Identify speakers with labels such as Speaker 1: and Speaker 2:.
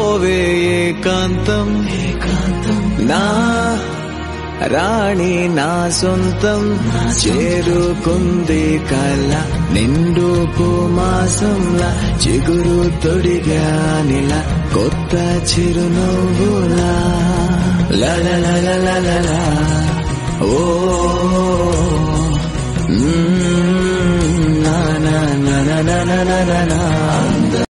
Speaker 1: పోవే ఏకాంతం నా రాణి నా సొంతం చేరుకుంది కల నిండు మాసంలా చిగురు తొడిగానిలా కొత్త చిరునవ్వులా లా లా లా లా లా లా.